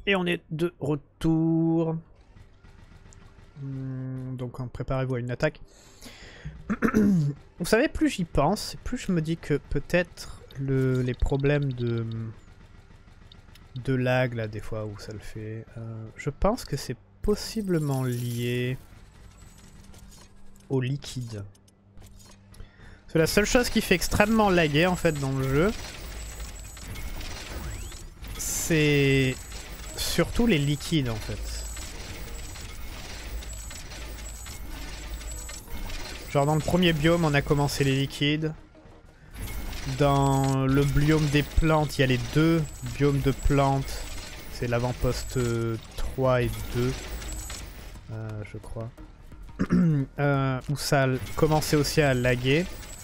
Et on est de retour. Donc préparez-vous à une attaque. Vous savez, plus j'y pense, plus je me dis que peut-être les problèmes de lag là des fois où ça le fait, je pense que c'est possiblement lié au liquide. C'est la seule chose qui fait extrêmement laguer en fait dans le jeu. C'est surtout les liquides en fait. Genre dans le premier biome on a commencé les liquides. Dans le biome des plantes il y a les deux biomes de plantes. C'est l'avant-poste 3 et 2. Je crois. Où ça a commencé aussi à laguer.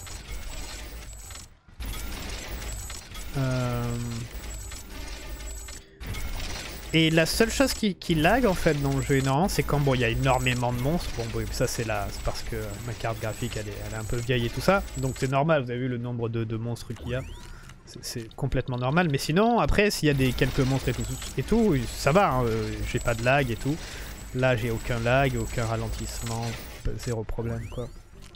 Et la seule chose qui lag en fait dans le jeu énormément, c'est quand bon il y a énormément de monstres. Bon ça c'est parce que ma carte graphique elle est un peu vieille et tout ça. Donc c'est normal, vous avez vu le nombre de monstres qu'il y a. C'est complètement normal. Mais sinon après s'il y a quelques monstres et tout ça va, hein, j'ai pas de lag et tout. Là j'ai aucun lag, aucun ralentissement, zéro problème quoi.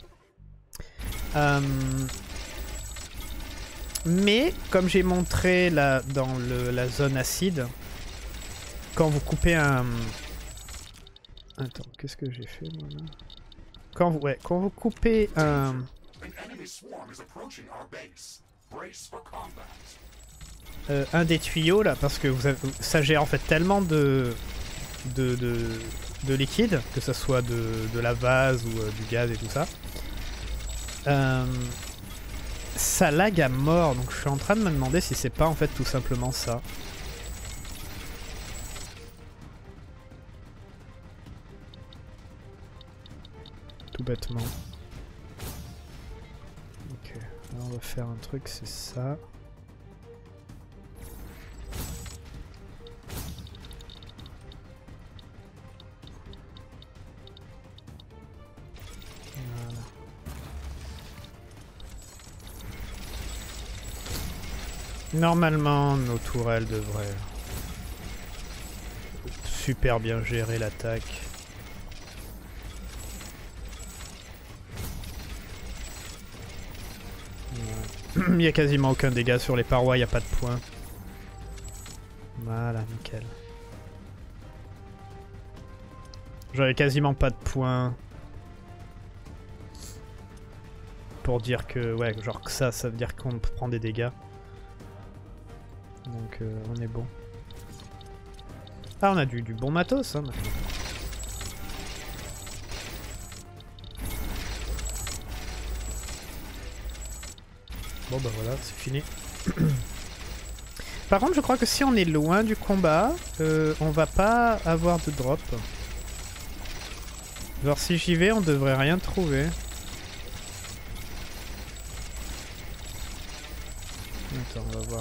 Mais comme j'ai montré là dans la zone acide, quand vous coupez un... Attends, qu'est-ce que j'ai fait moi là? Quand vous coupez un des tuyaux là, parce que ça gère en fait tellement de liquide, que ça soit de la vase ou du gaz et tout ça. Ça lag à mort, donc je suis en train de me demander si c'est pas en fait tout simplement ça. Tout bêtement. Ok, alors on va faire un truc, c'est ça. Voilà. Normalement, nos tourelles devraient super bien gérer l'attaque. Il n'y a quasiment aucun dégât sur les parois, il n'y a pas de points. Voilà, nickel. J'avais quasiment pas de points. Pour dire que, ouais, genre que ça veut dire qu'on prend des dégâts. Donc on est bon. Ah, on a du bon matos, hein, maintenant. Bon bah voilà, c'est fini. Par contre, je crois que si on est loin du combat, on va pas avoir de drop. Genre si j'y vais, on devrait rien trouver. Attends, on va voir.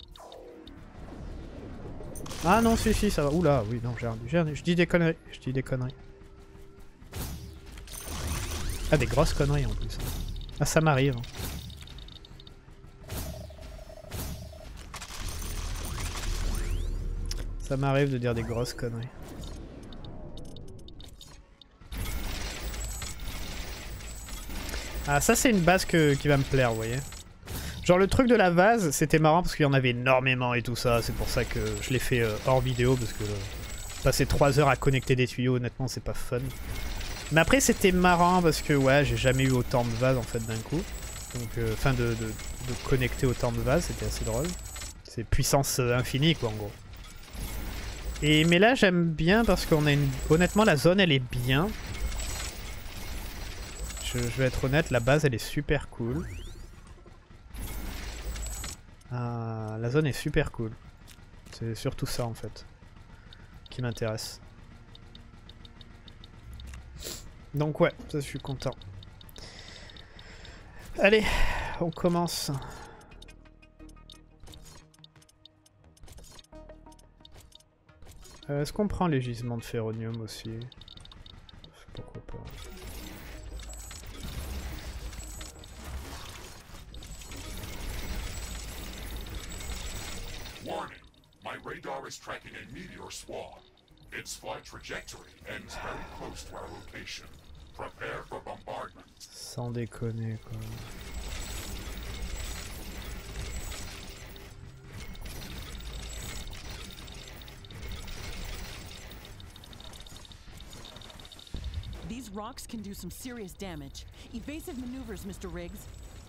Ah non, si, ça va. Oula, oui, non, je dis des conneries. Ah, des grosses conneries en plus. Ah, ça m'arrive. Ça m'arrive de dire des grosses conneries. Ah, ça c'est une base qui va me plaire, vous voyez. Genre le truc de la vase, c'était marrant parce qu'il y en avait énormément et tout ça. C'est pour ça que je l'ai fait hors vidéo parce que passer 3 heures à connecter des tuyaux, honnêtement, c'est pas fun. Mais après, c'était marrant parce que ouais, j'ai jamais eu autant de vases en fait d'un coup. Donc, enfin, de connecter autant de vases, c'était assez drôle. C'est puissance infinie quoi en gros. Mais là j'aime bien parce qu'on a une... Honnêtement la zone elle est bien. Je vais être honnête, la base elle est super cool. La zone est super cool. C'est surtout ça en fait qui m'intéresse. Donc ouais, ça je suis content. Allez, on commence. Est-ce qu'on prend les gisements de ferronium aussi? Pourquoi pas. Warning. My radar is tracking a meteor swarm. Its flight trajectory ends very close to our location. Prepare for bombardment. Sans déconner quoi. These rocks can do some serious damage. Evasive maneuvers, Mr. Riggs.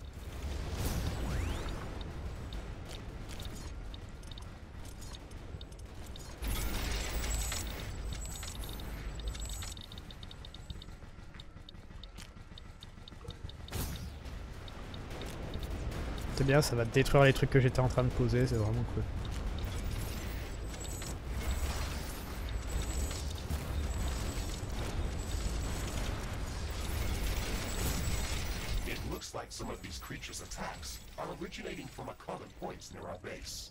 C'est bien, ça va détruire les trucs que j'étais en train de poser, c'est vraiment cool. It looks like some of these creatures' attacks are originating from a common point near our base.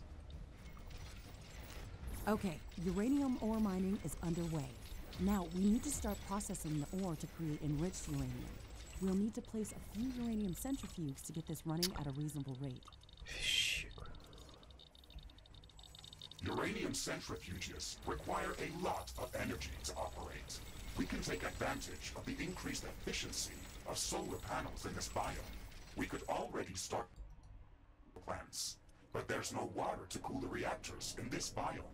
Okay, uranium ore mining is underway. Now, we need to start processing the ore to create enriched uranium. We'll need to place a few uranium centrifuges to get this running at a reasonable rate. Uranium centrifuges require a lot of energy to operate. We can take advantage of the increased efficiency of solar panels in this biome. We could already start plants, but there's no water to cool the reactors in this biome.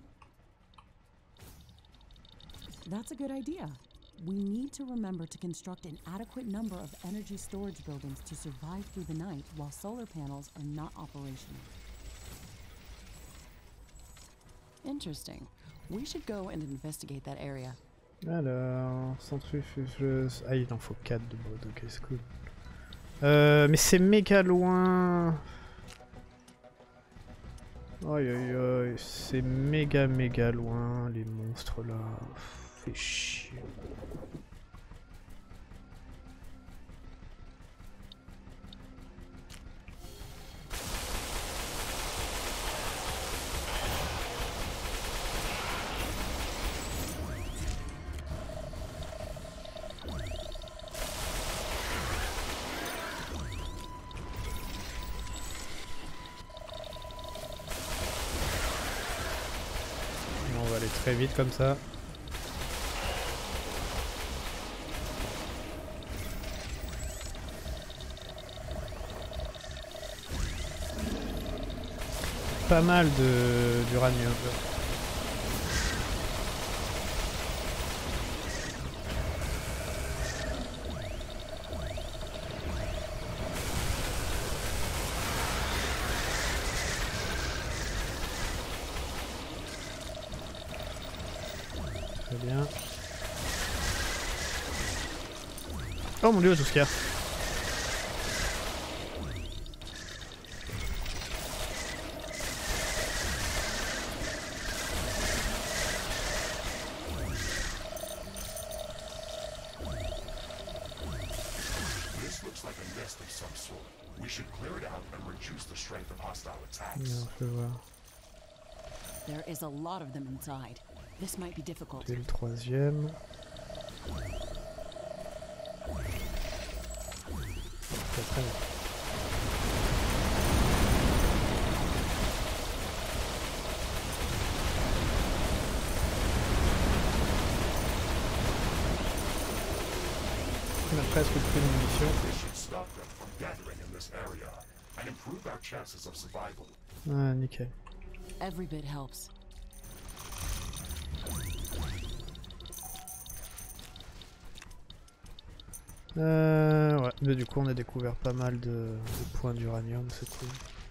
That's a good idea. We need to remember to construct an adequate number of energy storage buildings to survive through the night while solar panels are not operational. Interesting. We should go and investigate that area. Alors, centrifugeuse... Ah, il en faut 4 de mode, ok, c'est cool. Mais c'est méga loin. Aïe aïe aïe, c'est méga loin, les monstres là. Fait chier. On va aller très vite comme ça. Pas mal d'uranium. Très bien. Oh mon dieu, tout ce qu'il y a. Je vais voir. There is a lot of them inside. This might be difficult. C'est le troisième. Très bien. On a presque plus de munitions. Ah, nickel. Every bit helps. Ouais, mais du coup on a découvert pas mal de points d'uranium, c'est cool.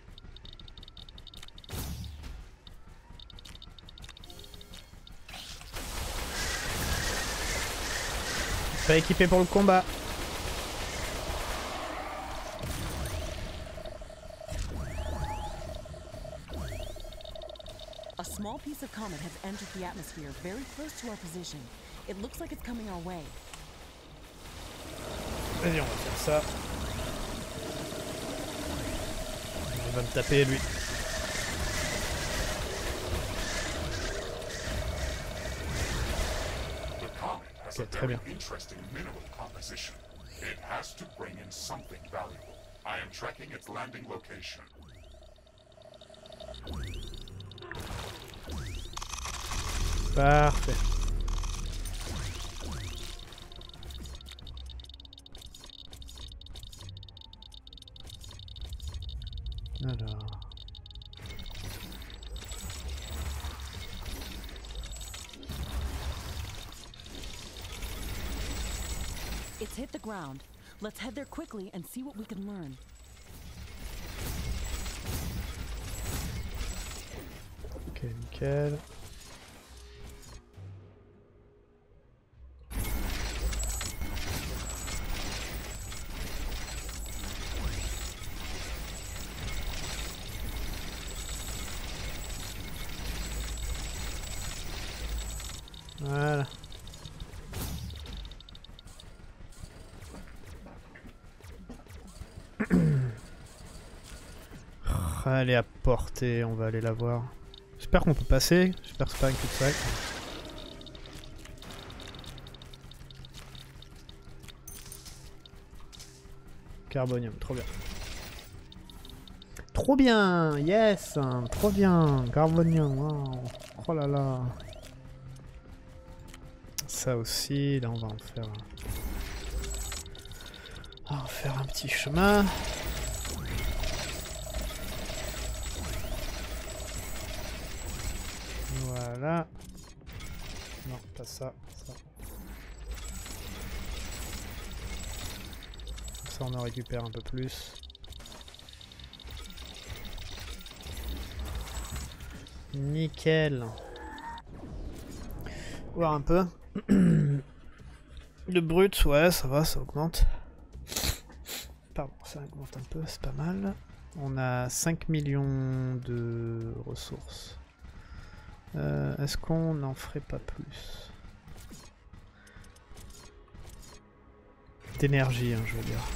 Pas équipé pour le combat. A small piece of comet has entered the atmosphere very close to our position. It looks like it's coming our way. Vas-y, on va faire ça. Il va me taper lui. Ok, très bien. It has to bring in something valuable. I am tracking its landing location. Parfait. Alors... It's hit the ground. Let's head there quickly and see what we can learn. Ok, nickel. Voilà. Elle est à portée, on va aller la voir. J'espère qu'on peut passer, j'espère que c'est pas un cul-de-sac. Carbonium, trop bien. Trop bien, yes, trop bien, carbonium, wow. Oh là là. Ça aussi, là on va en faire... On va en faire un petit chemin. Voilà. Non, pas ça, ça. Ça on en récupère un peu plus. Nickel. Voir un peu. Le brut, ouais, ça va, ça augmente. Pardon, ça augmente un peu, c'est pas mal. On a 5 millions de ressources. Est-ce qu'on n'en ferait pas plus? D'énergie, hein, je veux dire.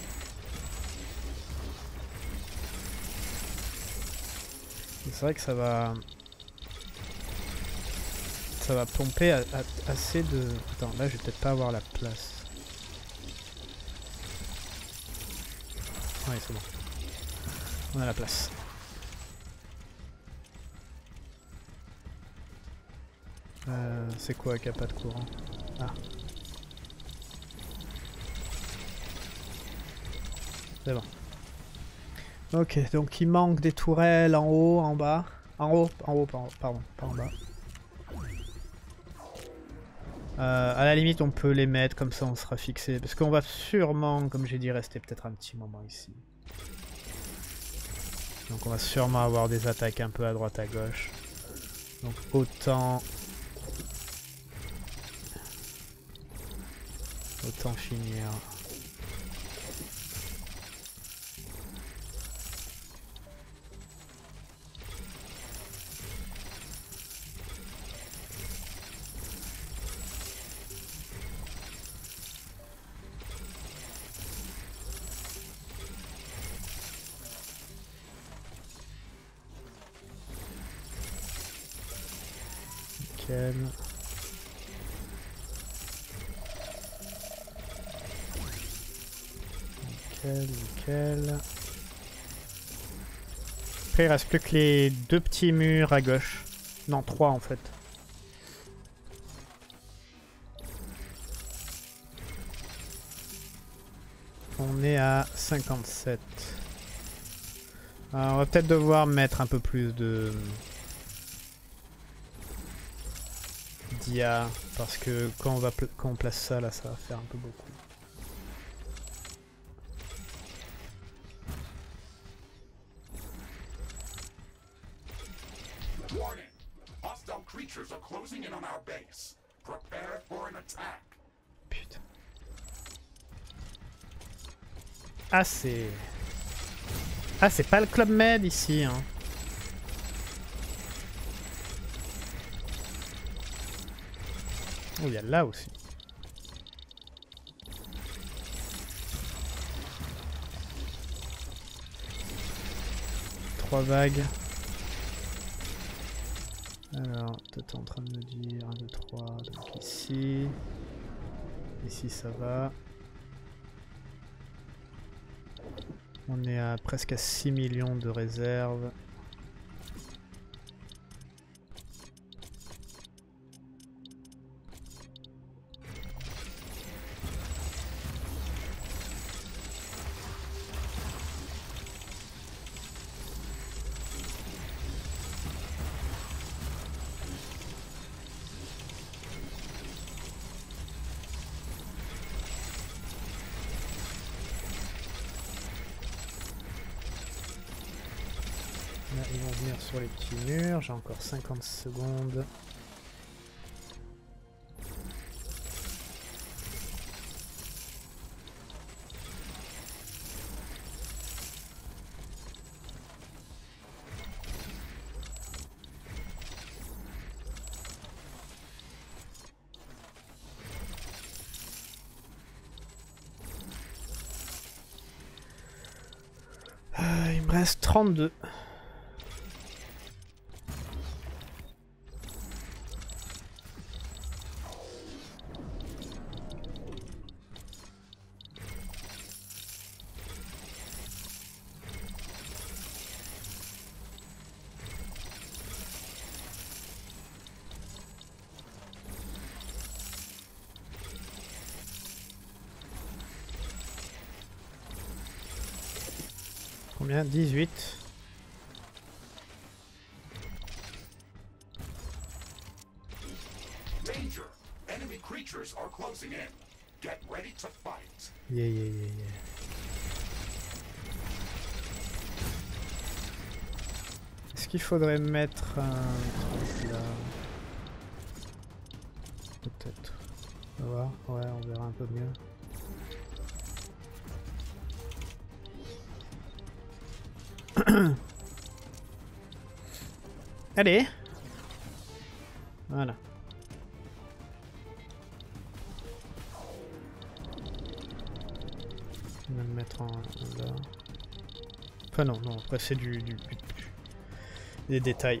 C'est vrai que ça va pomper assez de... Attends, là je vais peut-être pas avoir la place. Ouais, c'est bon. On a la place. C'est quoi qu'il n'y a pas de courant? Ah. C'est bon. Ok, donc il manque des tourelles en haut, en bas. En haut, pardon, pas en bas. À la limite, on peut les mettre, comme ça on sera fixé. Parce qu'on va sûrement, comme j'ai dit, rester peut-être un petit moment ici. Donc on va sûrement avoir des attaques un peu à droite à gauche. Donc autant finir. Nickel. Nickel. Après il reste plus que les deux petits murs à gauche. Non, 3 en fait. On est à 57. Alors, on va peut-être devoir mettre un peu plus de... d'IA. Parce que quand on place ça là, ça va faire un peu beaucoup. Warning! Hostile creatures are closing in on our base. Prepare for an attack. Putain. Ah c'est... Ah c'est pas le Club Med ici hein. Oh il y a là aussi. Trois vagues. Alors, toi t'es en train de me dire 1, 2, 3, donc ici. Ici ça va. On est à presque à 6 millions de réserves. revenir sur les petits murs, j'ai encore 50 secondes. Il me reste 32. Combien? 18. Danger! Enemy creatures are closing in. Get ready to fight. Yeah. Est-ce qu'il faudrait mettre un truc là? Peut-être. On va voir. Ouais, on verra un peu mieux. Allez. Voilà. On va le mettre en là. Enfin non, après c'est des détails.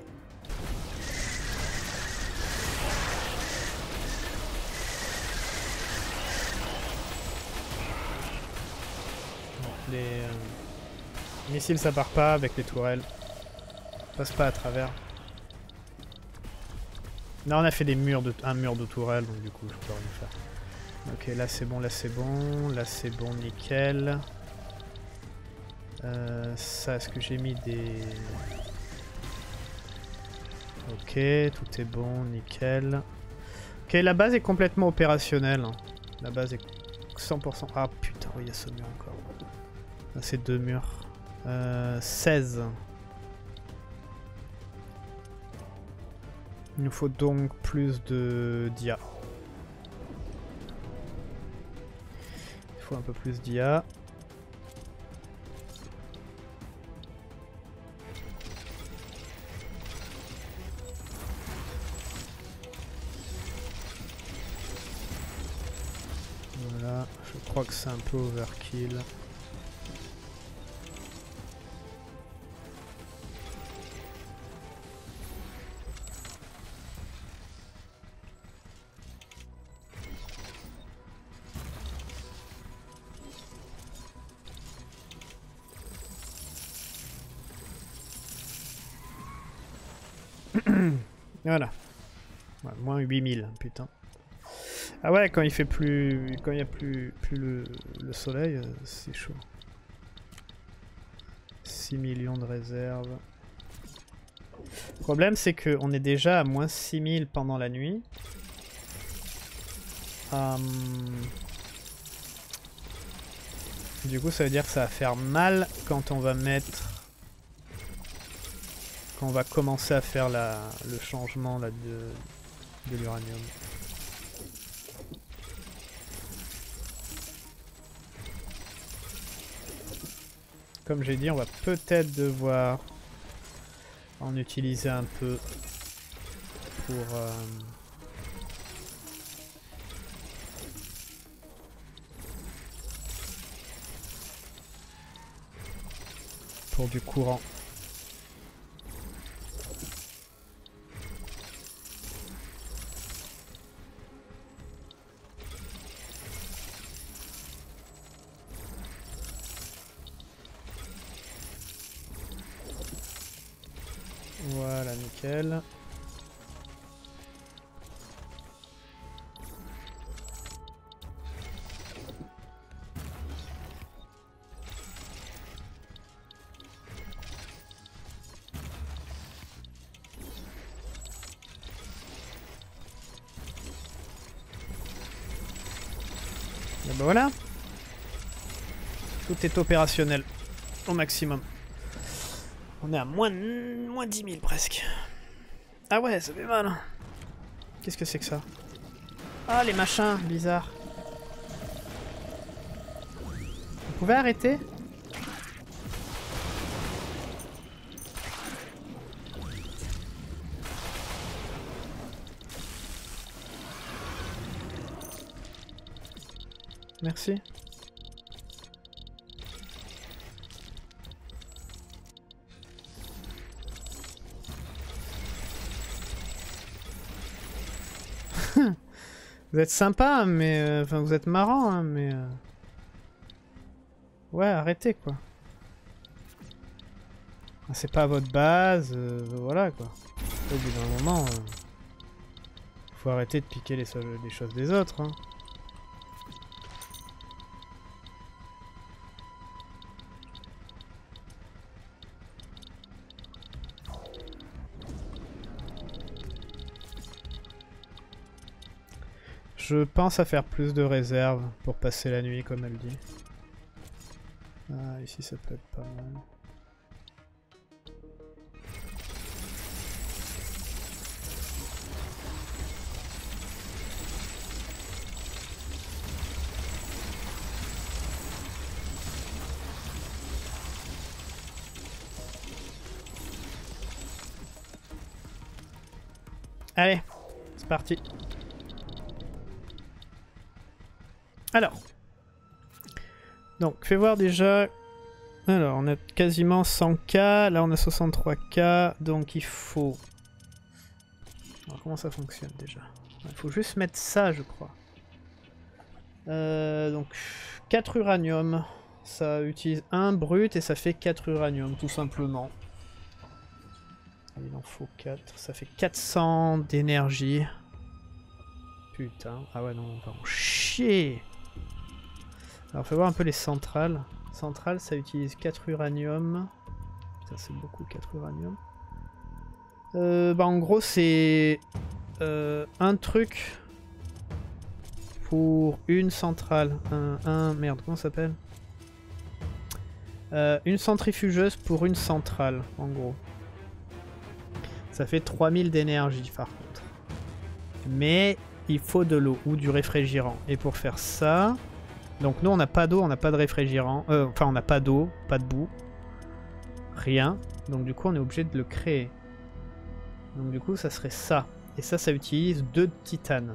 Bon, les missiles ça part pas avec les tourelles. Passe pas à travers. Là on a fait un mur de tourelles donc du coup je peux rien faire. Ok, là c'est bon, là c'est bon, là c'est bon, nickel. Ça, est-ce que j'ai mis des... Ok, tout est bon, nickel. Ok, la base est complètement opérationnelle. Hein. La base est 100%... Ah putain, oui, il y a ce mur encore. Là c'est 2 murs. 16. Il nous faut donc plus de d'IA. Il faut un peu plus d'IA. Voilà, je crois que c'est un peu overkill. Voilà. Ouais, moins 8000, putain. Ah ouais, quand il fait plus... Quand il n'y a plus le soleil, c'est chaud. 6 millions de réserves. Le problème, c'est qu'on est déjà à moins 6000 pendant la nuit. Du coup, ça veut dire que ça va faire mal quand on va mettre... Quand on va commencer à faire le changement là, de l'uranium. Comme j'ai dit, on va peut-être devoir en utiliser un peu pour du courant. Voilà, nickel. Et ben voilà. Tout est opérationnel au maximum. On est à moins 10 000 presque. Ah ouais, ça fait mal. Qu'est-ce que c'est que ça? Ah, les machins bizarres. Vous pouvez arrêter? Merci. Vous êtes sympa, mais... Enfin, vous êtes marrant, hein, mais... Ouais, arrêtez, quoi. C'est pas votre base, voilà, quoi. Au bout d'un moment... faut arrêter de piquer les choses des autres, hein. Je pense à faire plus de réserves pour passer la nuit, comme elle dit. Ah, ici ça peut être pas mal. Allez, c'est parti. Alors, donc fais voir déjà. Alors, on a quasiment 100K, là on a 63K, donc il faut... Alors, comment ça fonctionne déjà? Il faut juste mettre ça, je crois. Donc, 4 uranium, ça utilise 1 brut et ça fait 4 uranium, tout simplement. Il en faut 4, ça fait 400 d'énergie. Putain, ah ouais non, on va en chier. Alors, fais voir un peu les centrales. Centrale, ça utilise 4 uranium. Putain, c'est beaucoup 4 uranium. Bah, en gros, c'est un truc pour une centrale. Merde, comment ça s'appelle? Une centrifugeuse pour une centrale, en gros. Ça fait 3000 d'énergie, par contre. Mais il faut de l'eau ou du réfrigérant. Et pour faire ça... Donc nous on n'a pas d'eau, on n'a pas de réfrigérant, enfin on n'a pas d'eau, pas de boue, rien. Donc du coup on est obligé de le créer. Donc du coup ça serait ça. Et ça utilise 2 de titane.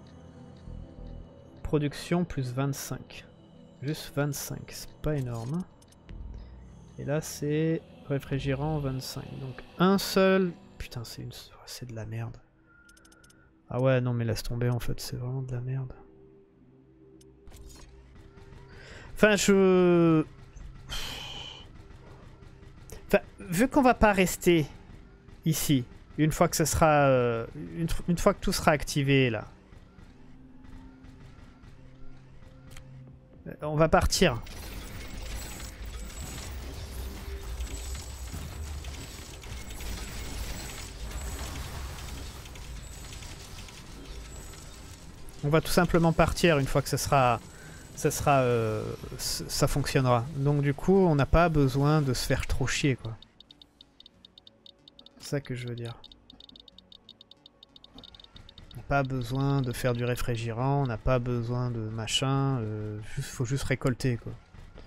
Production plus 25. Juste 25, c'est pas énorme. Et là c'est réfrigérant 25. Donc un seul... Putain c'est de la merde. Ah ouais non mais laisse tomber en fait, c'est vraiment de la merde. Enfin, Enfin, vu qu'on va pas rester ici, une fois que ça sera... une fois que tout sera activé, là. On va partir. On va tout simplement partir une fois que ça sera... ça fonctionnera. Donc du coup, on n'a pas besoin de se faire trop chier, quoi. C'est ça que je veux dire. On n'a pas besoin de faire du réfrigérant, on n'a pas besoin de machin, faut juste récolter, quoi.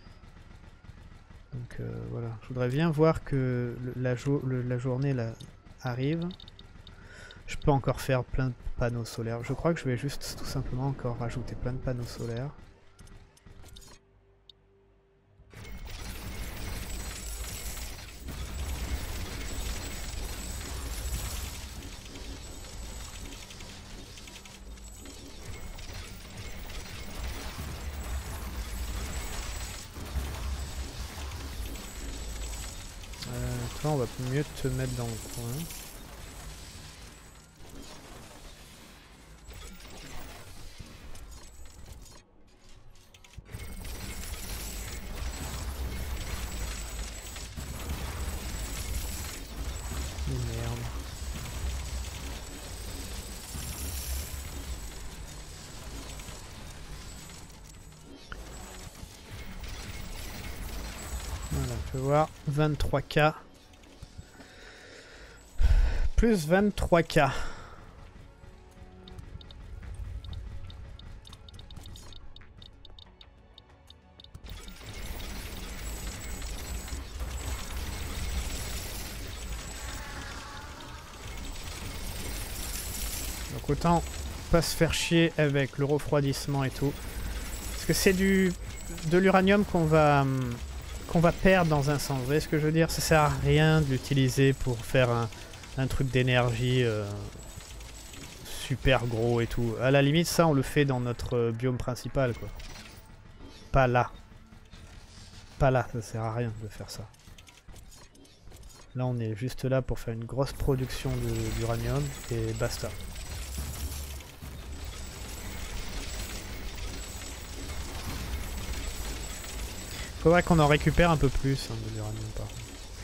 Donc voilà, je voudrais bien voir que la journée là arrive. Je peux encore faire plein de panneaux solaires. Je crois que je vais juste tout simplement encore rajouter plein de panneaux solaires. Toi, on va mieux te mettre dans le coin. Oh, merde. Voilà, on peut voir 23K. plus 23K. Donc autant pas se faire chier avec le refroidissement et tout. Parce que c'est de l'uranium qu'on va perdre dans un sens. Vous voyez ce que je veux dire? Ça sert à rien de l'utiliser pour faire un truc d'énergie super gros et tout. À la limite, ça on le fait dans notre biome principal, quoi. Pas là. Pas là, ça sert à rien de faire ça. Là on est juste là pour faire une grosse production d'uranium et basta. Faudrait qu'on en récupère un peu plus hein, de l'uranium par contre.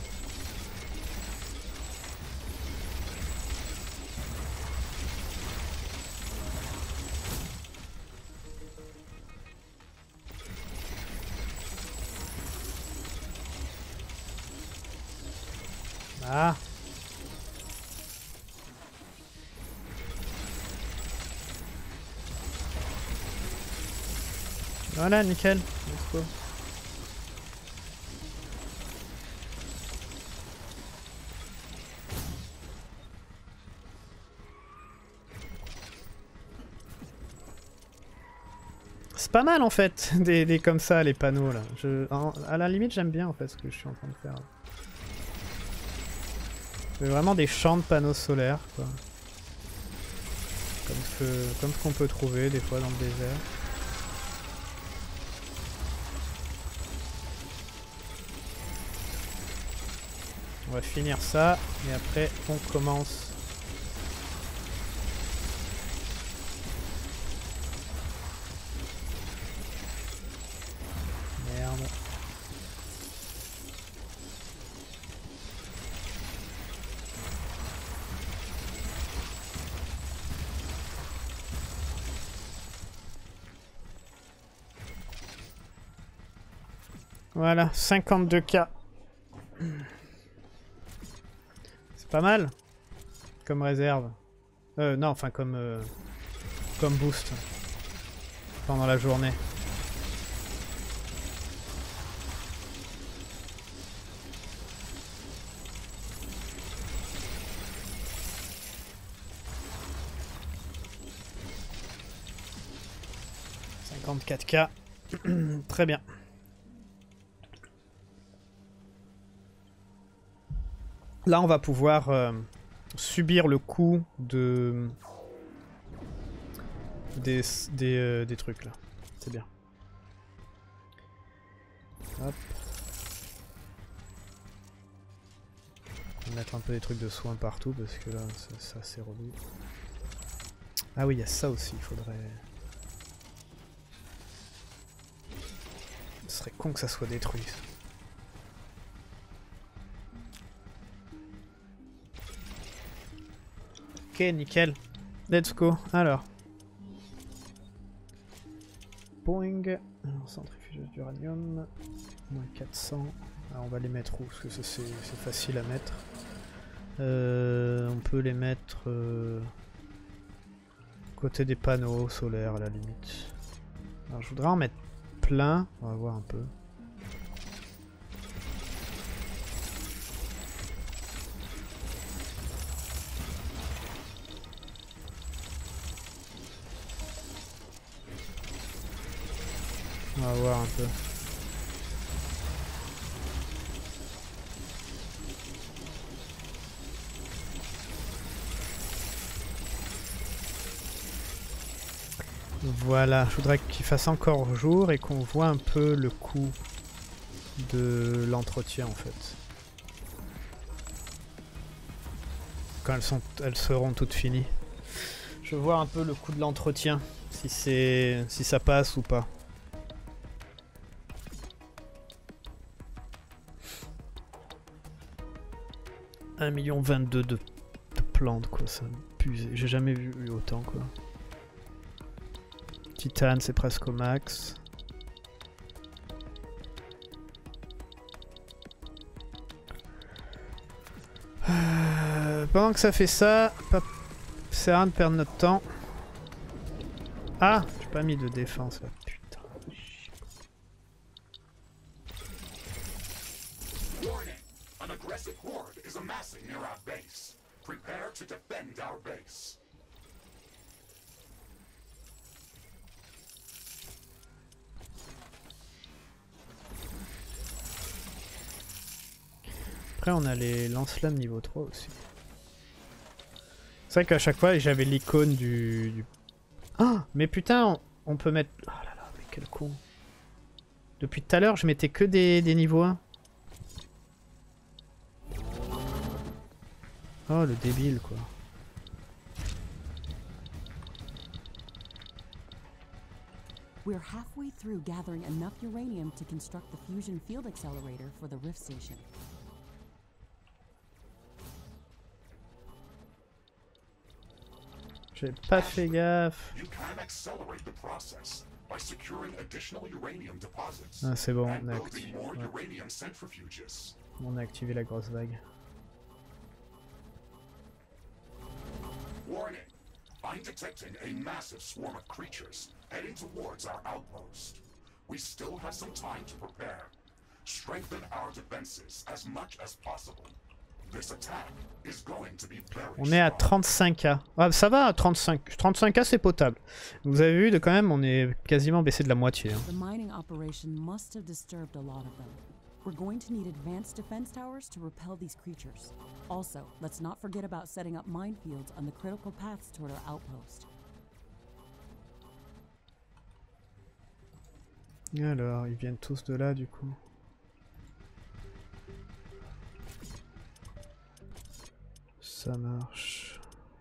Ah. Voilà, nickel. Let's go. C'est pas mal en fait, des comme ça, les panneaux là. À la limite, j'aime bien en fait ce que je suis en train de faire. C'est vraiment des champs de panneaux solaires, quoi. Comme ce qu'on peut trouver des fois dans le désert. On va finir ça et après on commence. Merde. Voilà, 52K. C'est pas mal comme réserve. Non, enfin comme boost pendant la journée. « 54K. Très bien. Là, on va pouvoir subir le coup des trucs là. C'est bien. Hop. On va mettre un peu des trucs de soins partout parce que là, ça c'est relou. Ah oui, il y a ça aussi, il faudrait... Ce serait con que ça soit détruit. Ok, nickel. Let's go. Alors. Boing. Alors, centrifugeuse d'uranium. Moins 400. Alors, on va les mettre où? Parce que c'est facile à mettre. On peut les mettre côté des panneaux solaires à la limite. Alors, je voudrais en mettre plein. On va voir un peu. On va voir un peu. Voilà, je voudrais qu'il fasse encore jour et qu'on voit un peu le coût de l'entretien en fait. Quand elles seront toutes finies. Je veux voir un peu le coût de l'entretien, si ça passe ou pas. « 1,22 million de plantes quoi, ça m'abuse. J'ai jamais vu autant quoi. Titane c'est presque au max. pendant que ça fait ça, pas... c'est rien de perdre notre temps. Ah, j'ai pas mis de défense là, putain. Warning! An aggressive horde is amassing near our base. Prepare to defend our base. Après on a les lance-flammes niveau 3 aussi. C'est vrai qu'à chaque fois j'avais l'icône du... Ah, mais putain, on peut mettre... Oh là là, mais quel con. Depuis tout à l'heure, je mettais que des niveaux 1. Oh, le débile, quoi. We're halfway through gathering enough uranium to construct the fusion field accelerator for the Rift Station. J'ai pas fait gaffe. You can accelerate the process by securing additional uranium deposits. Ah, c'est bon, and on a building activé. more Ouais. uranium centrifuges. On a activé la grosse vague. Warning! I'm detecting a massive swarm of creatures heading towards our outpost. We still have some time to prepare. Strengthen our defenses as much as possible. This attack is going to be very On est à strong. 35K. Ah, ça va à 35. 35K, c'est potable. Vous avez vu, quand même, on est quasiment baissé de la moitié. Hein. The mining operation must have disturbed a lot of them. We're going to need advanced defense towers to repel these creatures. Also, let's not forget about setting up minefields on the critical paths toward our outpost. Alors, ils viennent tous de là, du coup. Ça marche.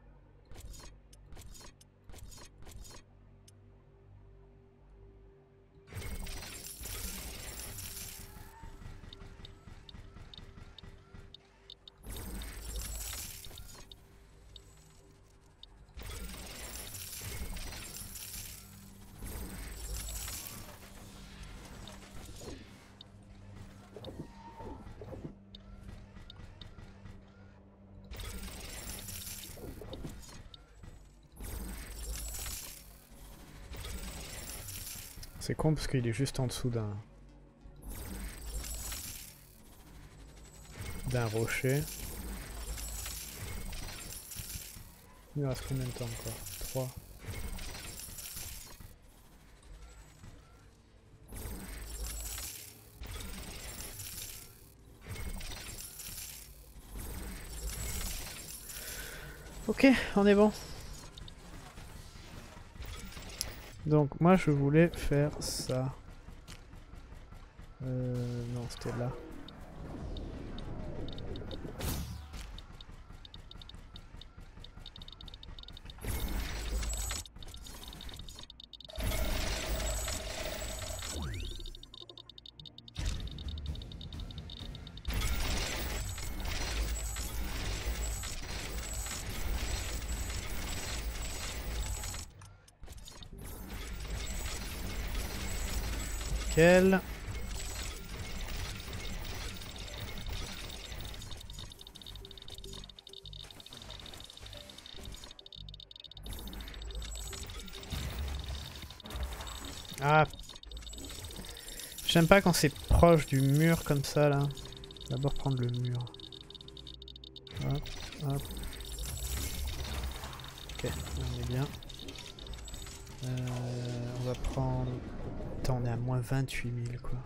C'est con parce qu'il est juste en dessous d'un rocher. Il reste combien de temps encore? 3. Ok, on est bon. Donc moi je voulais faire ça. Non, c'était là. Nickel. Ah. J'aime pas quand c'est proche du mur comme ça là. D'abord prendre le mur. Hop, hop. Ok, on est bien. On va prendre... Attends, on est à moins 28 000 quoi.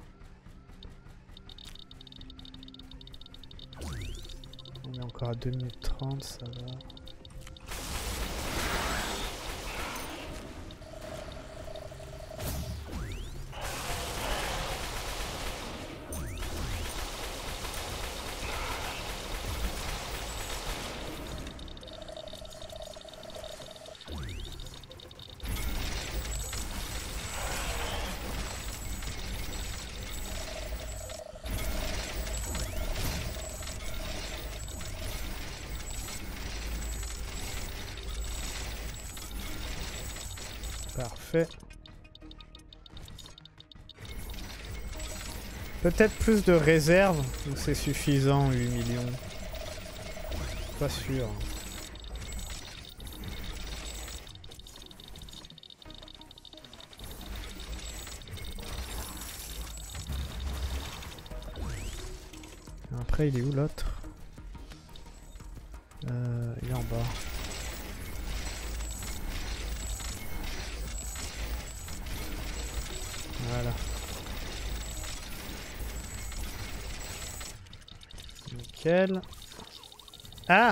On est encore à 2 minutes 30, ça va. Parfait. Peut-être plus de réserve ou c'est suffisant 8 millions. Pas sûr. Après, il est où l'autre? Il est en bas. Voilà. Nickel. Ah!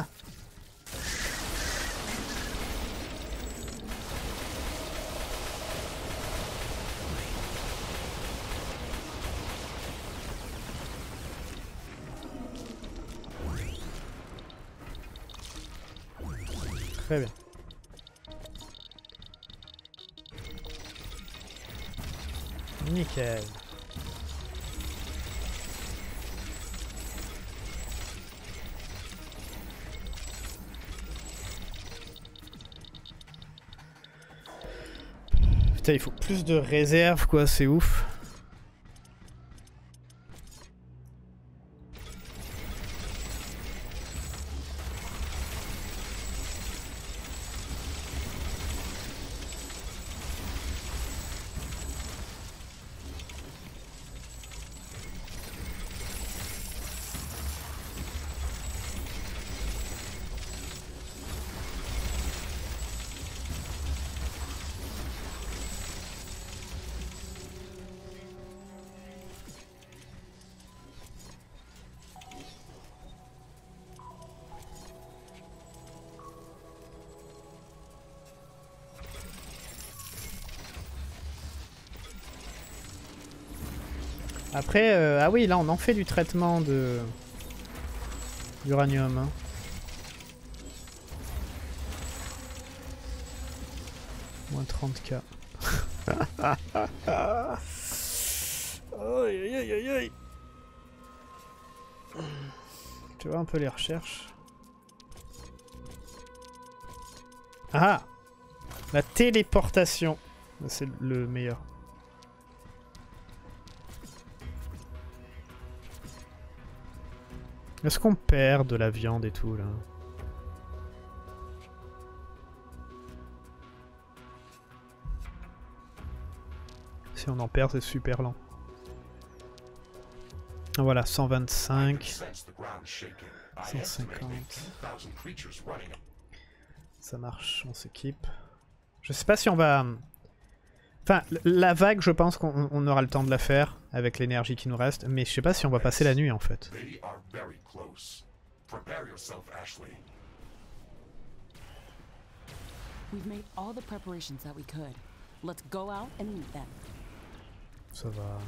Très bien. Nickel. Putain, il faut plus de réserve quoi, c'est ouf. Après, ah oui, là on en fait du traitement de d'uranium. Hein. Moins 30K. Aïe aïe aïe aïe. Tu vois un peu les recherches. Ah! La téléportation. C'est le meilleur. Est-ce qu'on perd de la viande et tout là? Si on en perd, c'est super lent. Voilà, 125. 150. Ça marche, on s'équipe. Je sais pas si on va... Enfin, la vague, je pense qu'on aura le temps de la faire avec l'énergie qui nous reste, mais je sais pas si on va passer la nuit en fait. We've made all the preparations that we could. Let's go out and meet them. Ça va.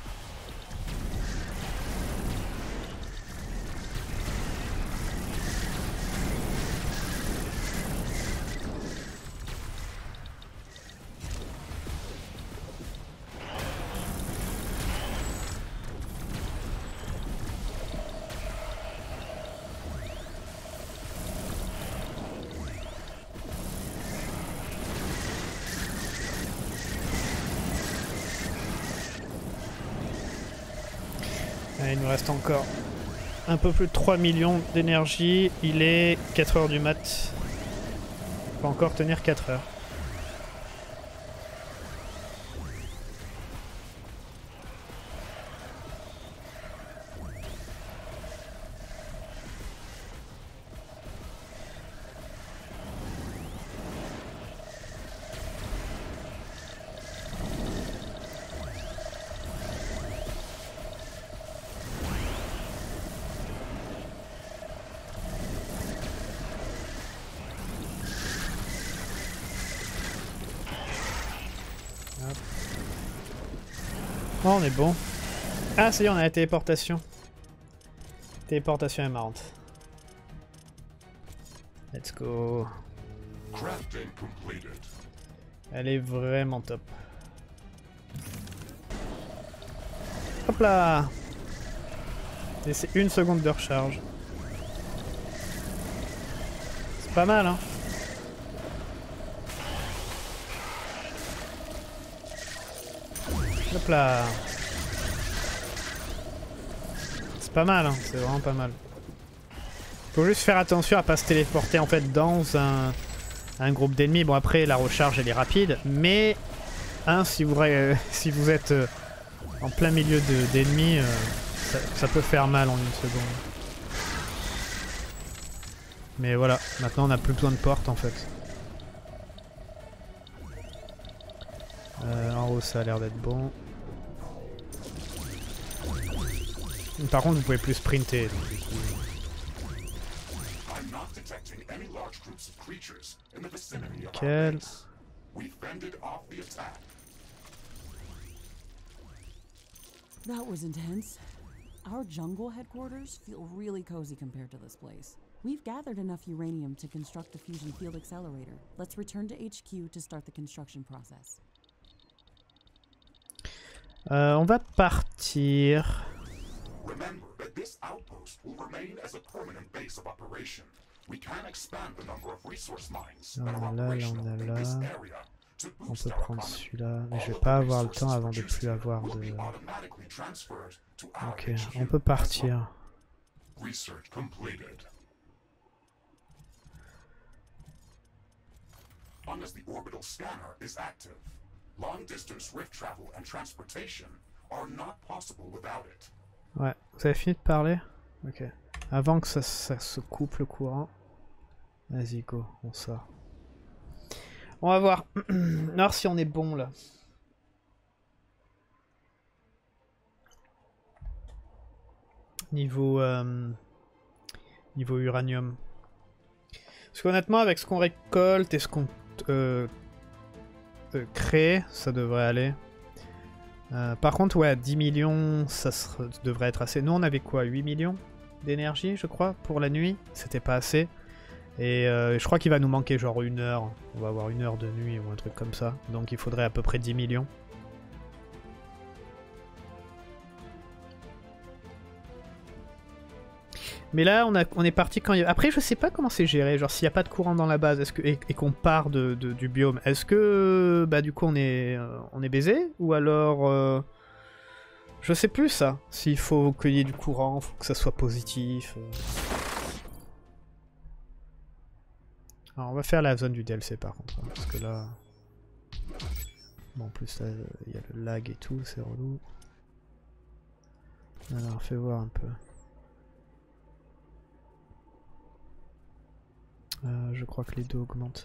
Allez, il nous reste encore un peu plus de 3 millions d'énergie. Il est 4 heures du mat. On peut encore tenir 4 heures. Oh, on est bon. Ah, ça y est, on a la téléportation. Téléportation est marrante. Let's go. Elle est vraiment top. Hop là. Et c'est 1 seconde de recharge. C'est pas mal, hein. Hop là. C'est pas mal, hein. C'est vraiment pas mal. Faut juste faire attention à pas se téléporter en fait dans un groupe d'ennemis. Bon après la recharge elle est rapide, mais hein, si vous êtes en plein milieu d'ennemis, ça peut faire mal en une seconde. Mais voilà, maintenant on n'a plus besoin de porte en fait. En haut ça a l'air d'être bon. Par contre vous pouvez plus sprinter. Donc, du coup... Nickel. That was intense. Our jungle headquarters feel really cozy compared to this place. We've gathered enough uranium to construct the fusion field accelerator. Let's return to HQ to start the construction process. On va partir. Remember that this outpost will remain as a permanent base of operation. We can expand the number of resource mines that are operational in this area. On peut prendre celui-là, mais je vais pas avoir le temps avant de plus avoir de... Ok, on peut partir. Research completed. Unless the orbital scanner is active, long-distance rift travel and transportation are not possible without it. Ouais, vous avez fini de parler? Ok. Avant que ça se coupe le courant. Vas-y, go, on sort. On va voir. Alors si on est bon là. Niveau uranium. Parce qu'honnêtement, avec ce qu'on récolte et ce qu'on crée, ça devrait aller. Par contre, ouais, 10 millions, ça devrait être assez. Nous, on avait quoi, 8 millions d'énergie, je crois, pour la nuit. C'était pas assez. Et je crois qu'il va nous manquer genre 1 heure. On va avoir 1 heure de nuit ou un truc comme ça. Donc il faudrait à peu près 10 millions. Mais là, on est parti quand il y a... Après, je sais pas comment c'est géré. Genre, s'il n'y a pas de courant dans la base et qu'on part du biome, est-ce que bah, du coup on est baisé? Ou alors... je sais plus ça. S'il faut qu'il y ait du courant, faut que ça soit positif. Alors on va faire la zone du DLC par contre, hein, parce que là... Bon, en plus là, il y a le lag et tout, c'est relou. Alors, fais voir un peu. Je crois que les deux augmentent.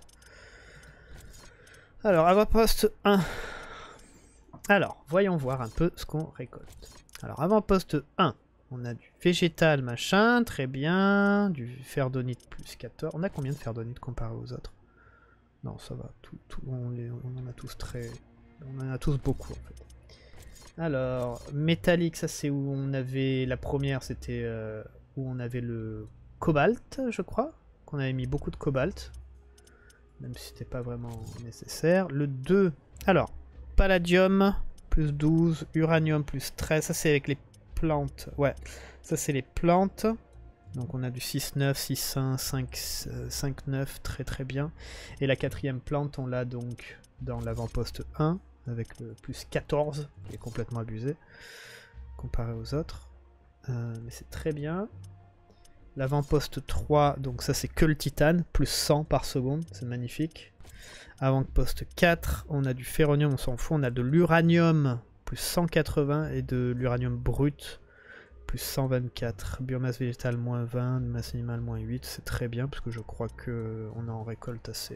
Alors, avant-poste 1. Alors, voyons voir un peu ce qu'on récolte. Alors, avant-poste 1. On a du végétal machin, très bien. Du ferdonite plus 14. On a combien de ferdonite comparé aux autres? Non, ça va. On en a tous très... On en a tous beaucoup en fait. Alors, métallique, ça c'est où on avait... La première, c'était où on avait le cobalt, je crois. Qu'on avait mis beaucoup de cobalt. Même si c'était pas vraiment nécessaire. Le 2... Alors, palladium plus 12, uranium plus 13. Ça c'est avec les plantes. Ouais, ça c'est les plantes. Donc on a du 6-9, 6-1, 5-9, très très bien. Et la quatrième plante, on l'a donc dans l'avant-poste 1, avec le plus 14, qui est complètement abusé, comparé aux autres. Mais c'est très bien. L'avant-poste 3, donc ça c'est que le titane, plus 100 par seconde, c'est magnifique. Avant-poste 4, on a du ferronium, on s'en fout, on a de l'uranium, plus 180, et de l'uranium brut, plus 124. Biomasse végétale, moins 20, masse animale, moins 8, c'est très bien, parce que je crois qu'on en récolte assez.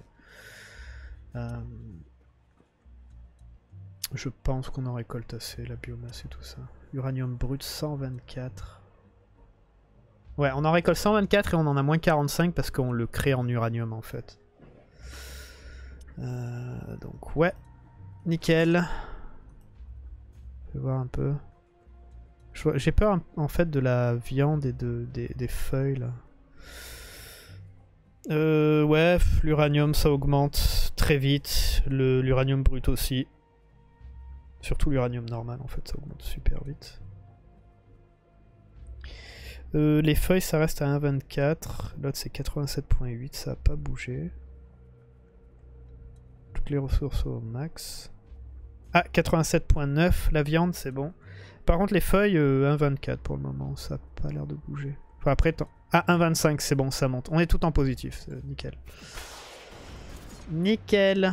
Je pense qu'on en récolte assez, la biomasse et tout ça. Uranium brut, 124. Ouais, on en récolte 124 et on en a moins 45 parce qu'on le crée en uranium en fait. Donc ouais, nickel. Je vais voir un peu. J'ai peur en fait de la viande et des feuilles là. Ouais, l'uranium ça augmente très vite. L'uranium brut aussi. Surtout l'uranium normal en fait, ça augmente super vite. Les feuilles ça reste à 1,24. L'autre c'est 87,8, ça n'a pas bougé. Toutes les ressources au max. Ah, 87,9, la viande c'est bon. Par contre les feuilles 1,24 pour le moment, ça n'a pas l'air de bouger. Enfin après, Ah, 1,25, c'est bon, ça monte. On est tout en positif, c'est nickel. Nickel.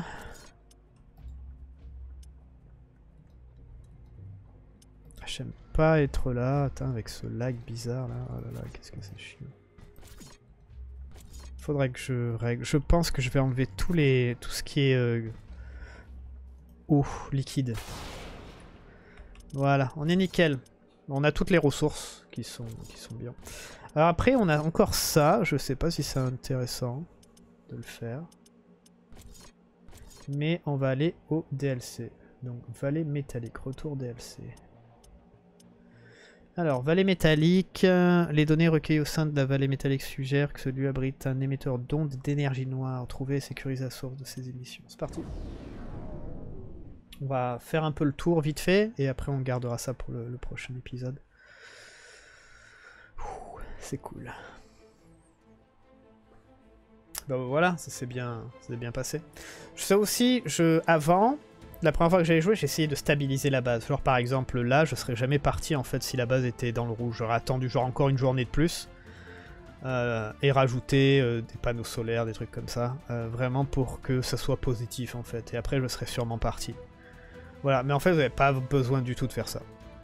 J'aime pas être là. Attends, avec ce lag bizarre là. Oh là là, qu'est-ce que c'est chiant. Faudrait que je règle. Je pense que je vais enlever tout ce qui est eau liquide. Voilà, on est nickel. On a toutes les ressources qui sont bien. Alors après, on a encore ça. Je sais pas si c'est intéressant de le faire. Mais on va aller au DLC. Donc, vallée métallique. Retour DLC. Alors, vallée métallique. Les données recueillies au sein de la vallée métallique suggèrent que ce lieu abrite un émetteur d'ondes d'énergie noire. Trouver et sécuriser la source de ces émissions. C'est parti. On va faire un peu le tour vite fait. Et après, on gardera ça pour le prochain épisode. C'est cool. Bah voilà, ça s'est bien passé. Je sais aussi, avant, la première fois que j'avais joué, j'ai essayé de stabiliser la base. Genre par exemple là, je serais jamais parti en fait si la base était dans le rouge. J'aurais attendu genre encore une journée de plus. Et rajouter des panneaux solaires, des trucs comme ça. Vraiment pour que ça soit positif en fait. Et après je serais sûrement parti. Voilà, mais en fait vous n'avez pas besoin du tout de faire ça.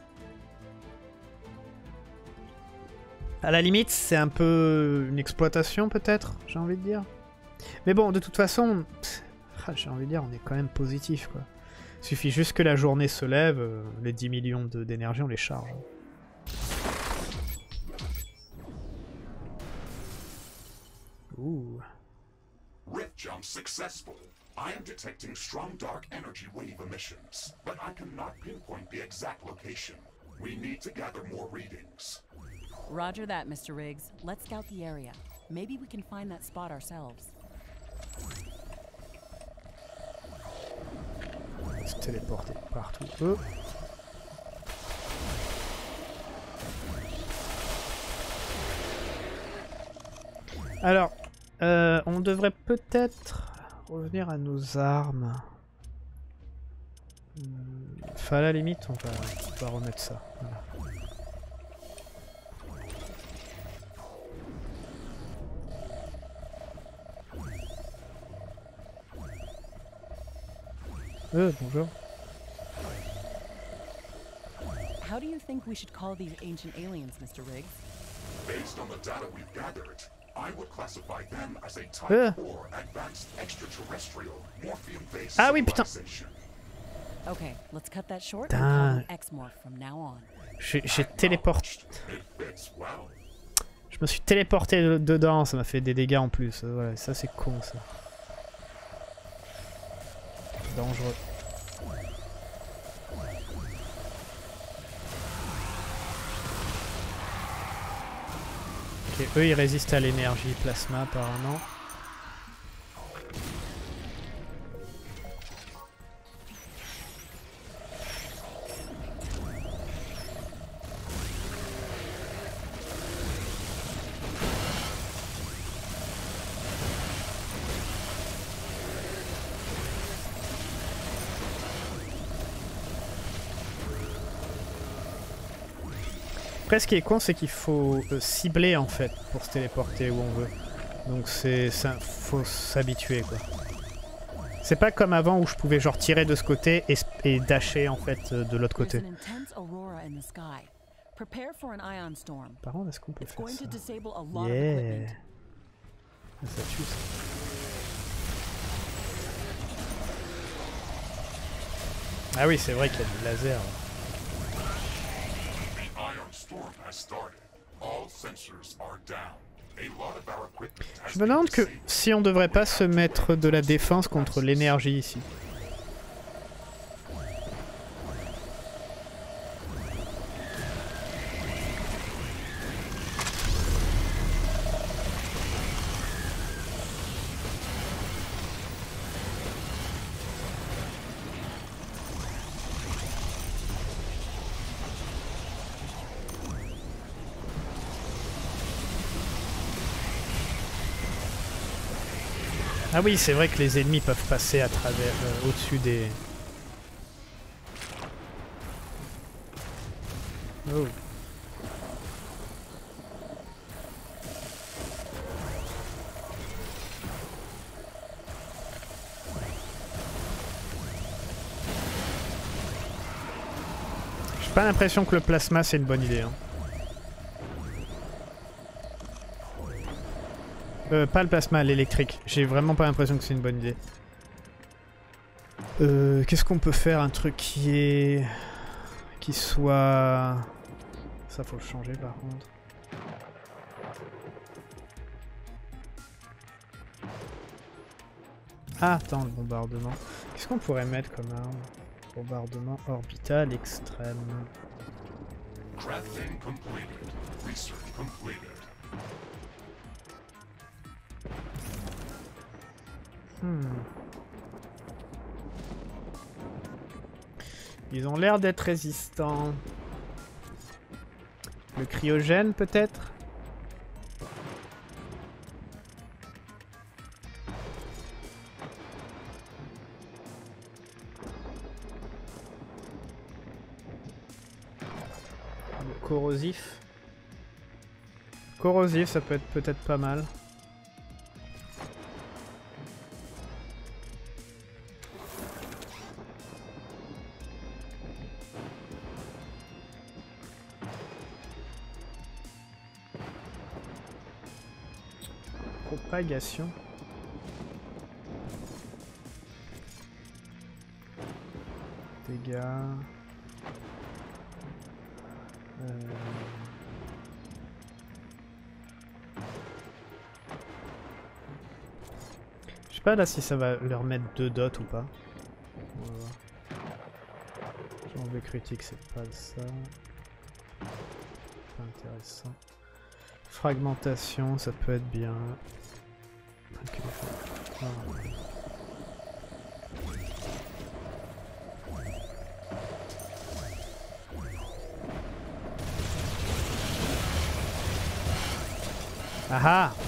À la limite, c'est un peu une exploitation peut-être, j'ai envie de dire. Mais bon, de toute façon, j'ai envie de dire, on est quand même positif quoi. Il suffit juste que la journée se lève, les 10 millions d'énergie, on les charge. Ouh. Rift jump successful. I am detecting strong dark energy wave emissions, but I cannot pinpoint the exact location. We need to gather more readings. Roger that, Mr. Riggs. Let's scout the area. Maybe we can find that spot ourselves. On va se téléporter partout. Oh. Alors, on devrait peut-être revenir à nos armes. Enfin, à la limite, on va remettre ça. Voilà. Bonjour. How do you think we should call these ancient aliens, Mr. Riggs? Based on the data we've gathered, I would classify them as a type 4 advanced extraterrestrial morphium-based civilization. Okay, let's cut that short and call them X-Morph from now on. J'ai téléporté. Je me suis téléporté dedans, ça m'a fait des dégâts en plus. Ouais, ça c'est con ça. Dangereux. Ok, eux ils résistent à l'énergie plasma apparemment. Après, ce qui est con, c'est qu'il faut cibler en fait pour se téléporter où on veut. Donc faut s'habituer quoi. C'est pas comme avant où je pouvais genre tirer de ce côté et dasher en fait de l'autre côté. Par contre, est-ce qu'on peut faire ça? Yeah. Ça tue ça. Ah oui, c'est vrai qu'il y a du laser. Je me demande que si on devrait pas se mettre de la défense contre l'énergie ici. Ah oui, c'est vrai que les ennemis peuvent passer à travers, au-dessus des... Oh. J'ai pas l'impression que le plasma c'est une bonne idée. Hein. Pas le plasma, l'électrique. J'ai vraiment pas l'impression que c'est une bonne idée. Qu'est-ce qu'on peut faire? Un truc qui soit... Ça faut le changer par contre. Ah, attends, le bombardement. Qu'est-ce qu'on pourrait mettre comme arme? Bombardement orbital extrême. Crafting completed. Research completed. Ils ont l'air d'être résistants. Le cryogène peut-être? Le corrosif? Corrosif, ça peut être peut-être pas mal. Propagation. Dégâts. Je sais pas là si ça va leur mettre 2 dots ou pas. On va voir. Enlever critique, c'est pas ça. Pas intéressant. Fragmentation, ça peut être bien. Okay. Ah. Aha!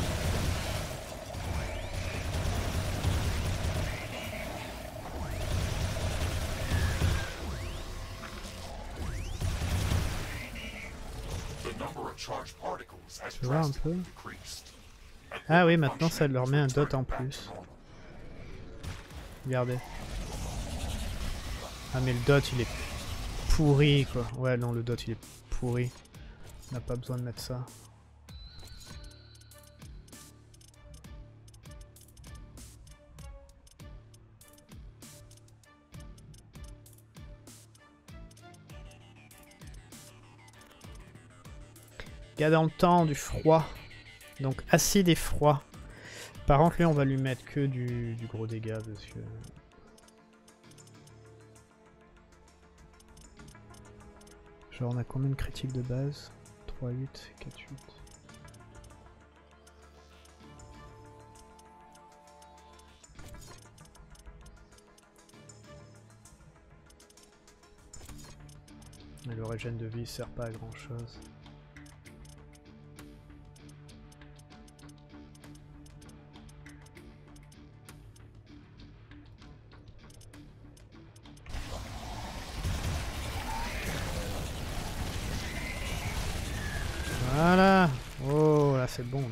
Tu vois un peu? Ah oui, maintenant ça leur met un dot en plus. Regardez. Ah mais le dot il est pourri quoi. Ouais non, le dot il est pourri. On n'a pas besoin de mettre ça. Gars dans le temps, du froid. Donc acide et froid. Par contre lui on va lui mettre que du gros dégât parce que... Genre on a combien de critiques de base? 3, 8, 4, 8. Mais le régène de vie sert pas à grand chose. Voilà. Oh là c'est bon là.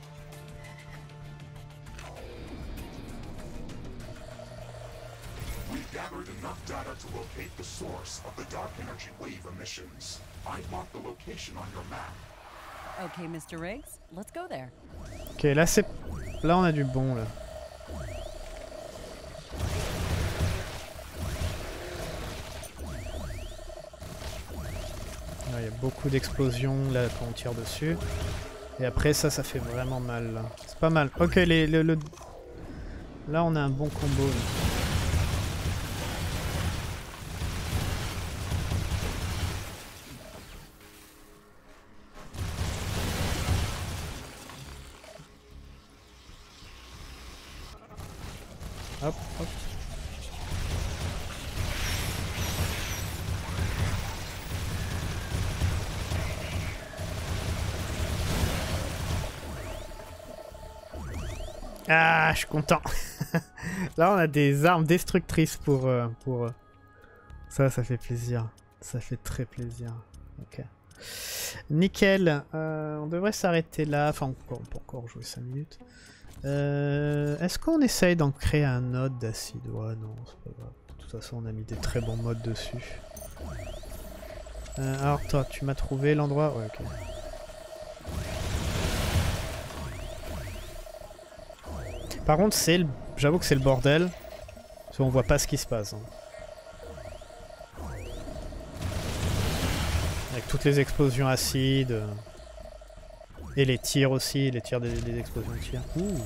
We've gathered enough data to locate the source of the dark energy wave emissions. I marked the location on your map. Okay, Mr. Riggs, let's go there. Ok, là c'est... Là on a du bon là. Il y a beaucoup d'explosions là quand on tire dessus. Et après ça fait vraiment mal là. C'est pas mal. Ok, là on a un bon combo là. Hop, hop. Ah, je suis content. Là, on a des armes destructrices pour ça fait plaisir. Ça fait très plaisir. Ok. Nickel. On devrait s'arrêter là. Enfin, on peut encore jouer 5 minutes. Est-ce qu'on essaye d'en créer un node d'acide? Ouais, non, c'est pas grave. De toute façon, on a mis des très bons modes dessus. Alors toi, tu m'as trouvé l'endroit? Ouais, ok. Par contre, j'avoue que c'est le bordel. Parce qu'on voit pas ce qui se passe. Hein. Avec toutes les explosions acides. Et les tirs aussi, les tirs des explosions de tir. Ouh.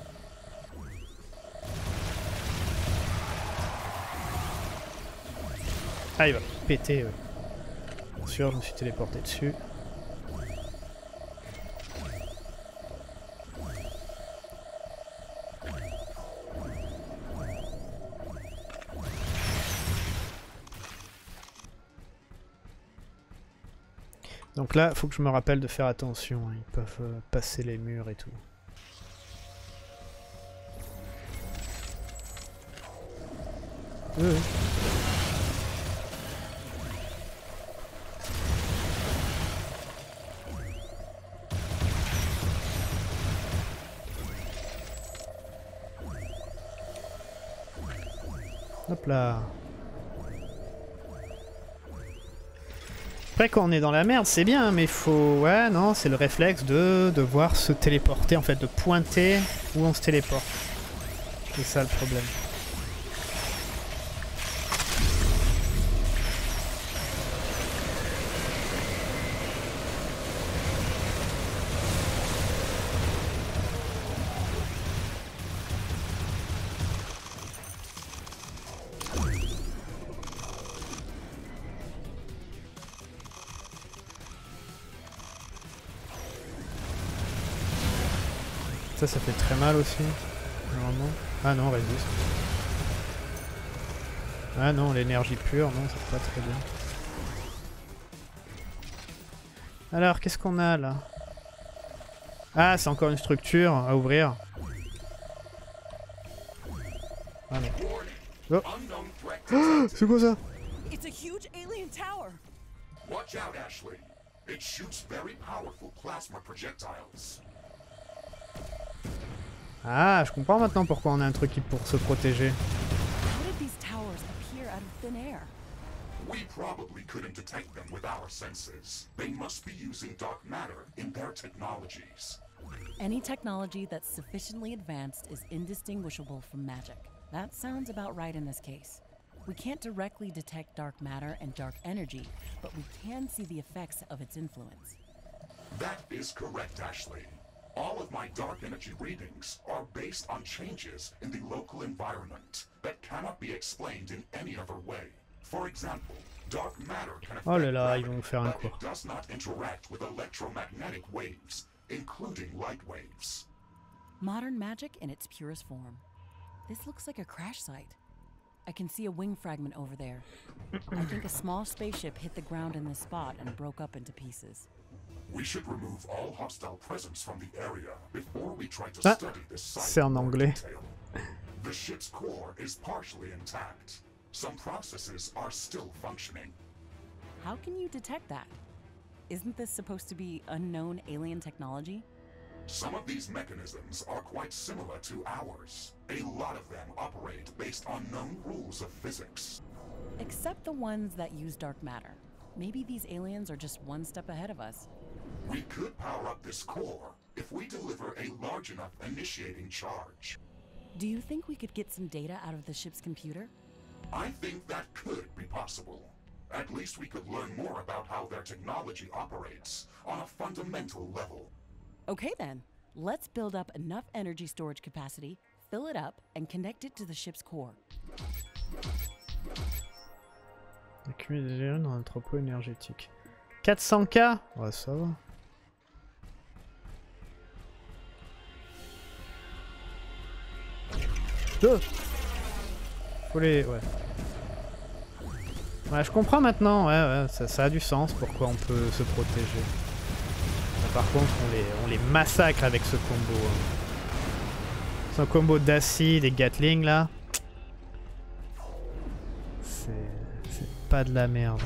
Ah, il va péter, ouais. Bien sûr, je me suis téléporté dessus. Donc là, il faut que je me rappelle de faire attention. Hein. Ils peuvent passer les murs et tout. Oui. Hop là. Après, quand on est dans la merde, c'est bien, mais faut... Ouais, non, c'est le réflexe de devoir se téléporter, en fait, de pointer où on se téléporte. C'est ça le problème. Ça fait très mal aussi, normalement. Ah non, résiste. Ah non, l'énergie pure, non, c'est pas très bien. Alors, qu'est-ce qu'on a là? Ah, c'est encore une structure à ouvrir. Ah non. Oh. C'est quoi ça? It's a huge alien tower. Watch out, Ashley. It shoots very powerful plasma projectiles. Ah, je comprends maintenant pourquoi on a un truc pour se protéger. How did these towers appear out of thin air? We probably couldn't detect them with our senses. They must be using dark matter in their technologies. Any technology that's sufficiently advanced is indistinguishable from magic. That sounds about right in this case. We can't directly detect dark matter and dark energy, but we can see the effects of its influence. That is correct, Ashley. All of my dark energy readings are based on changes in the local environment that cannot be explained in any other way. For example, dark matter can affect gravity, but it does not interact with electromagnetic waves, including light waves. Modern magic in its purest form. This looks like a crash site. I can see a wing fragment over there. I think a small spaceship hit the ground in this spot and broke up into pieces. We should remove all hostile presence from the area before we try to study this site. C'est en anglais. The ship's core is partially intact. Some processes are still functioning. How can you detect that? Isn't this supposed to be unknown alien technology? Some of these mechanisms are quite similar to ours. A lot of them operate based on known rules of physics. Except the ones that use dark matter. Maybe these aliens are just one step ahead of us. We could power up this core if we deliver a large enough initiating charge. Do you think we could get some data out of the ship's computer? I think that could be possible. At least we could learn more about how their technology operates on a fundamental level. Okay then, let's build up enough energy storage capacity, fill it up, and connect it to the ship's core. Accumuler dans un entrepôt énergétique. 400K? Ouais, ça va. Faut les... Ouais. Ouais, je comprends maintenant, ouais, ça a du sens pourquoi on peut se protéger. Mais par contre, on les massacre avec ce combo. Hein. Ce combo d'acide et Gatling là. C'est pas de la merde.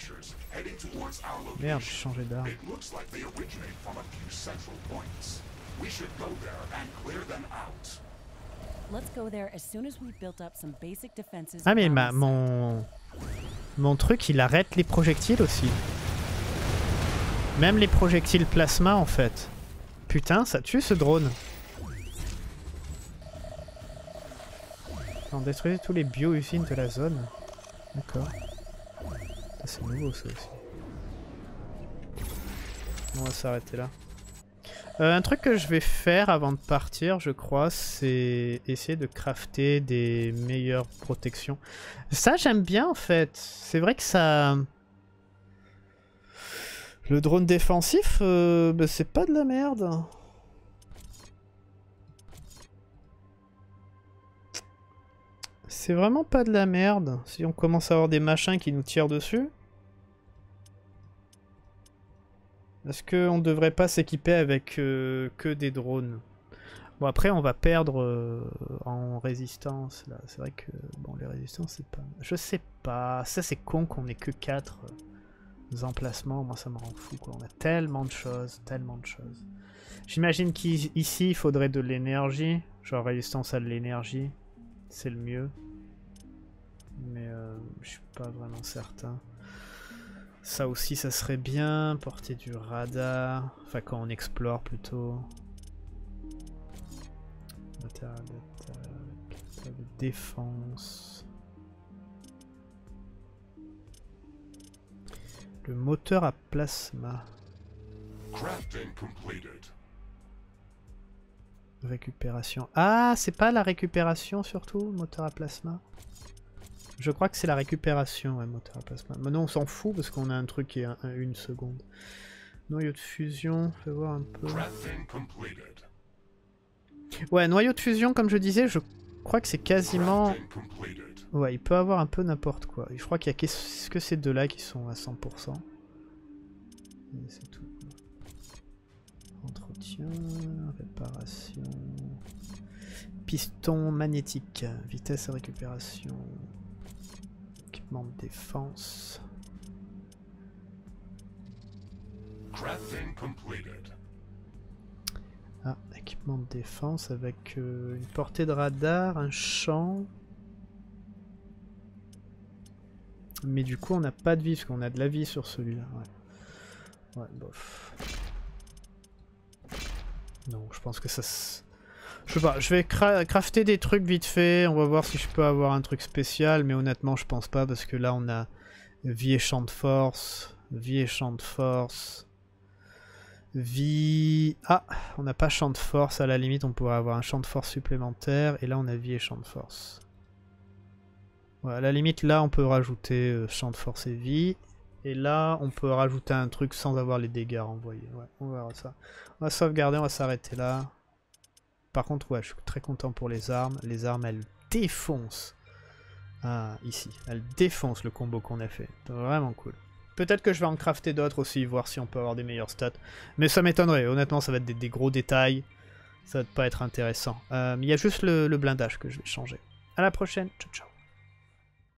Merde, j'ai changé d'arme. It looks like they originate from a few central points. We should go there and clear them out. Let's go there as soon as we've built up some basic defenses. Ah mais around the mon truc il arrête les projectiles aussi. Même les projectiles plasma en fait. Putain, ça tue ce drone. On détruisait tous les bio-usines de la zone. D'accord. C'est nouveau ça aussi. On va s'arrêter là. Un truc que je vais faire avant de partir, je crois, c'est essayer de crafter des meilleures protections. Ça, j'aime bien en fait. C'est vrai que ça... Le drone défensif, bah, c'est pas de la merde. C'est vraiment pas de la merde. Si on commence à avoir des machins qui nous tirent dessus. Est-ce qu'on devrait pas s'équiper avec que des drones? Bon après on va perdre en résistance là. C'est vrai que bon les résistances c'est pas... Je sais pas. Ça c'est con qu'on ait que 4 emplacements. Moi ça me rend fou quoi. On a tellement de choses, tellement de choses. J'imagine qu'ici il faudrait de l'énergie. Genre résistance à de l'énergie. C'est le mieux. Mais je suis pas vraiment certain. Ça aussi, ça serait bien. Porter du radar. Enfin, quand on explore plutôt. Matériel d'attaque. De défense. Le moteur à plasma. Crafting completed. Récupération. Ah, c'est pas la récupération surtout, moteur à plasma? Je crois que c'est la récupération, ouais, moteur à plasma. Maintenant on s'en fout parce qu'on a un truc qui est une seconde. Noyau de fusion, fais voir un peu. Ouais, noyau de fusion, comme je disais, je crois que c'est quasiment... Ouais, il peut avoir un peu n'importe quoi. Je crois qu'il y a que ces deux-là qui sont à 100%. C'est tout. Entretien, réparation... Piston magnétique, vitesse et récupération... Équipement de défense... Ah, équipement de défense avec une portée de radar, un champ... Mais du coup on n'a pas de vie, parce qu'on a de la vie sur celui-là. Ouais. Ouais, bof. Non, je pense que ça... Je sais pas, je vais crafter des trucs vite fait, on va voir si je peux avoir un truc spécial, mais honnêtement je pense pas, parce que là on a vie et champ de force, vie et champ de force, vie... Ah, on n'a pas champ de force, à la limite on pourrait avoir un champ de force supplémentaire, et là on a vie et champ de force. Ouais, à la limite là on peut rajouter champ de force et vie, et là on peut rajouter un truc sans avoir les dégâts renvoyés, ouais, on verra ça. On va sauvegarder, on va s'arrêter là. Par contre, ouais, je suis très content pour les armes. Les armes, elles défoncent. Ah, ici. Elles défoncent le combo qu'on a fait. Vraiment cool. Peut-être que je vais en crafter d'autres aussi, voir si on peut avoir des meilleurs stats. Mais ça m'étonnerait. Honnêtement, ça va être des gros détails. Ça va pas être intéressant. Il y a juste le blindage que je vais changer. À la prochaine. Ciao, ciao.